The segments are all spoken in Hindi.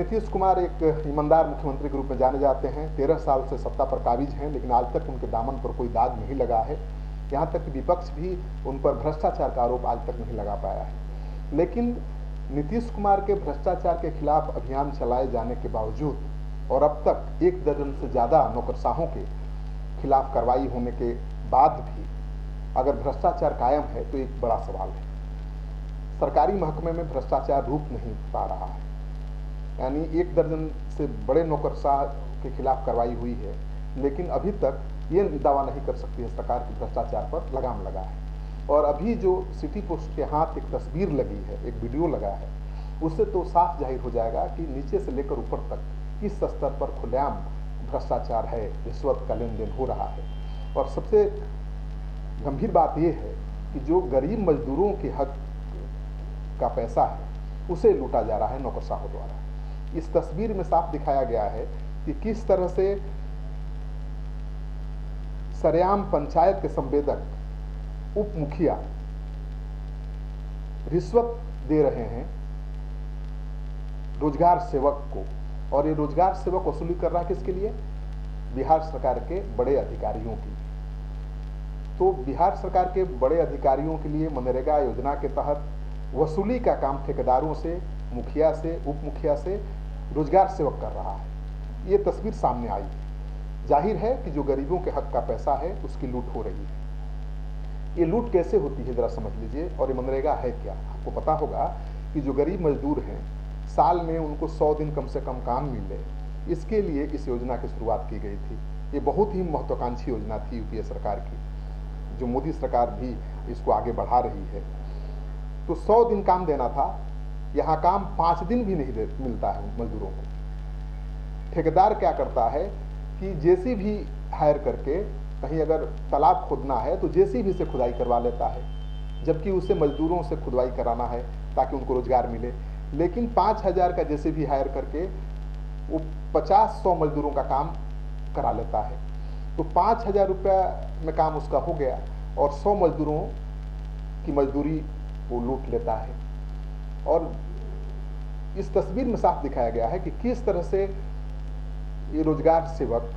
नीतीश कुमार एक ईमानदार मुख्यमंत्री के रूप में जाने जाते हैं। 13 साल से सत्ता पर काबिज हैं, लेकिन आज तक उनके दामन पर कोई दाग नहीं लगा है। यहाँ तक कि विपक्ष भी उन पर भ्रष्टाचार का आरोप आज तक नहीं लगा पाया है। लेकिन नीतीश कुमार के भ्रष्टाचार के खिलाफ अभियान चलाए जाने के बावजूद और अब तक 1 दर्जन से ज़्यादा नौकरशाहों के खिलाफ कार्रवाई होने के बाद भी अगर भ्रष्टाचार कायम है तो एक बड़ा सवाल है। सरकारी महकमे में भ्रष्टाचार रूप नहीं पा रहा है, यानी 1 दर्जन से बड़े नौकरशाह के खिलाफ कार्रवाई हुई है, लेकिन अभी तक ये दावा नहीं कर सकती है सरकार की भ्रष्टाचार पर लगाम लगा है। और अभी जो सिटी पोस्ट के हाथ एक तस्वीर लगी है, एक वीडियो लगा है, उससे तो साफ जाहिर हो जाएगा कि नीचे से लेकर ऊपर तक किस स्तर पर खुलेआम भ्रष्टाचार है, रिश्वत का लेन देन हो रहा है। और सबसे गंभीर बात यह है कि जो गरीब मजदूरों के हक का पैसा है उसे लूटा जा रहा है नौकरशाहों द्वारा। इस तस्वीर में साफ दिखाया गया है कि किस तरह से सरेआम पंचायत के संवेदक उप मुखिया रिश्वत दे रहे हैं रोजगार सेवक को, और ये रोजगार सेवक वसूली कर रहा है किसके लिए? बिहार सरकार के बड़े अधिकारियों की। तो बिहार सरकार के बड़े अधिकारियों के लिए मनरेगा योजना के तहत वसूली का काम ठेकेदारों से, मुखिया से, उप मुखिया से रोजगार सेवक कर रहा है। ये तस्वीर सामने आई। जाहिर है कि जो गरीबों के हक का पैसा है उसकी लूट हो रही है। ये लूट कैसे होती है जरा समझ लीजिए। और ये मनरेगा है क्या? आपको पता होगा कि जो गरीब मजदूर हैं, साल में उनको 100 दिन कम से कम काम मिले, इसके लिए इस योजना की शुरुआत की गई थी। ये बहुत ही महत्वाकांक्षी योजना थी यूपीए सरकार की, जो मोदी सरकार भी इसको आगे बढ़ा रही है। तो 100 दिन काम देना था, यहाँ काम 5 दिन भी नहीं मिलता है मजदूरों को। ठेकेदार क्या करता है कि जेसीबी हायर करके, कहीं अगर तालाब खोदना है तो जेसीबी से खुदाई करवा लेता है, जबकि उसे मजदूरों से खुदाई कराना है ताकि उनको रोजगार मिले। लेकिन 5000 का जेसीबी हायर करके वो 50-100 मजदूरों का काम करा लेता है। तो 5000 रुपया में काम उसका हो गया और 100 मजदूरों की मजदूरी वो लूट लेता है। और इस तस्वीर में साफ दिखाया गया है कि किस तरह से ये रोजगार सेवक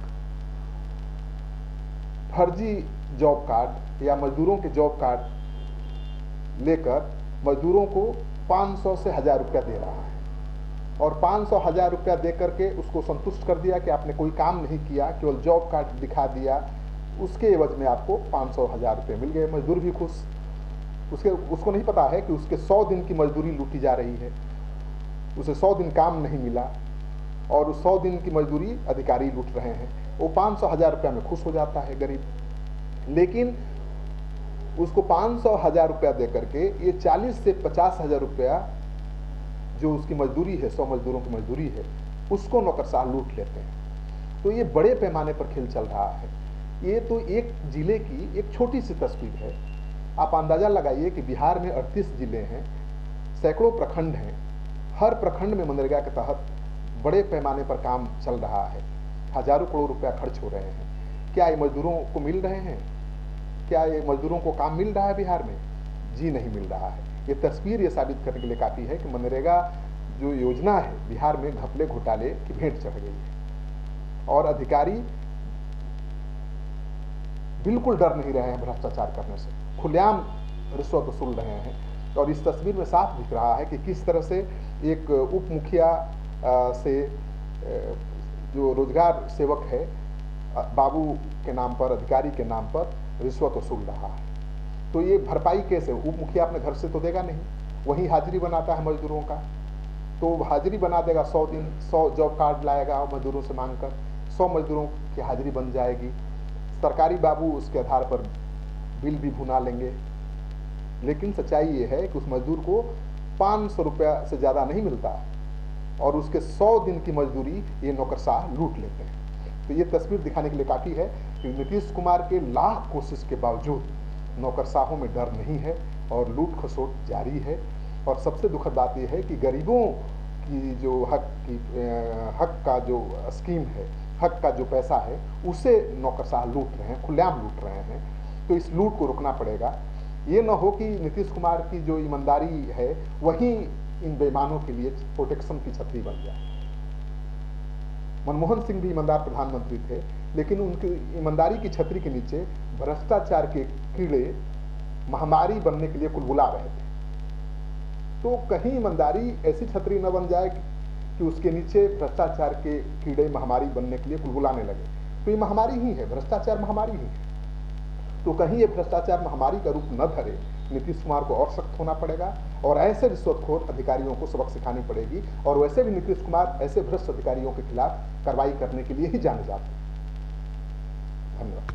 फर्जी जॉब कार्ड या मजदूरों के जॉब कार्ड लेकर मजदूरों को 500 से 1000 रुपया दे रहा है, और 500-1000 रुपया दे करके उसको संतुष्ट कर दिया कि आपने कोई काम नहीं किया, केवल जॉब कार्ड दिखा दिया, उसके एवज में आपको 500-1000 रुपये मिल गए। मजदूर भी खुश। उसको नहीं पता है कि उसके 100 दिन की मजदूरी लूटी जा रही है, उसे 100 दिन काम नहीं मिला और उस 100 दिन की मजदूरी अधिकारी लूट रहे हैं। वो 500-1000 रुपया में खुश हो जाता है गरीब। लेकिन उसको 500-1000 रुपया दे करके ये 40 से 50,000 रुपया जो उसकी मजदूरी है, 100 मजदूरों की मजदूरी है, उसको नौकरशाह लूट लेते हैं। तो ये बड़े पैमाने पर खेल चल रहा है। ये तो एक जिले की एक छोटी सी तस्वीर है। आप अंदाजा लगाइए कि बिहार में 38 जिले हैं, सैकड़ों प्रखंड हैं। हर प्रखंड में मनरेगा के तहत बड़े पैमाने पर काम चल रहा है, हजारों करोड़ रुपया खर्च हो रहे हैं। क्या ये मजदूरों को मिल रहे हैं? क्या ये मजदूरों को काम मिल रहा है बिहार में? जी नहीं मिल रहा है। ये तस्वीर ये साबित करने के लिए काफ़ी है कि मनरेगा जो योजना है बिहार में घपले घोटाले की भेंट चढ़ गई है, और अधिकारी बिल्कुल डर नहीं रहे हैं भ्रष्टाचार करने से, खुलेआम रिश्वत वसूल रहे हैं। और इस तस्वीर में साफ दिख रहा है कि किस तरह से एक उप मुखिया से जो रोजगार सेवक है, बाबू के नाम पर, अधिकारी के नाम पर रिश्वत वसूल रहा है। तो ये भरपाई कैसे? उप मुखिया अपने घर से तो देगा नहीं, वहीं हाजिरी बनाता है मजदूरों का, तो हाजिरी बना देगा 100 दिन, 100 जॉब कार्ड लाएगा मजदूरों से मांगकर, 100 मजदूरों की हाजिरी बन जाएगी। सरकारी बाबू उसके आधार पर बिल भी भुना लेंगे। लेकिन सच्चाई ये है कि उस मजदूर को 500 रुपया से ज़्यादा नहीं मिलता और उसके 100 दिन की मजदूरी ये नौकरशाह लूट लेते हैं। तो ये तस्वीर दिखाने के लिए काफ़ी है कि नीतीश कुमार के लाख कोशिश के बावजूद नौकरशाहों में डर नहीं है और लूट खसोट जारी है। और सबसे दुखद बात यह है कि गरीबों की जो हक का जो स्कीम है, हक का जो पैसा है, उसे नौकरशाह लूट रहे हैं, खुलेआम लूट रहे हैं। तो इस लूट को रोकना पड़ेगा। ये न हो कि नीतीश कुमार की जो ईमानदारी है वही इन बेईमानों के लिए प्रोटेक्शन की छतरी बन जाए। मनमोहन सिंह भी ईमानदार प्रधानमंत्री थे, लेकिन उनकी ईमानदारी की छतरी के नीचे भ्रष्टाचार के कीड़े महामारी बनने के लिए कुलबुला रहे थे। तो कहीं ईमानदारी ऐसी छतरी न बन जाए कि उसके नीचे भ्रष्टाचार के कीड़े महामारी बनने के लिए कुलबुलाने लगे। तो ये महामारी ही है, भ्रष्टाचार महामारी ही है। तो कहीं ये भ्रष्टाचार महामारी का रूप न धरे, नीतीश कुमार को और सख्त होना पड़ेगा और ऐसे रिश्वतखोर अधिकारियों को सबक सिखानी पड़ेगी। और वैसे भी नीतीश कुमार ऐसे भ्रष्ट अधिकारियों के खिलाफ कार्रवाई करने के लिए ही जाने जाते हैं। धन्यवाद।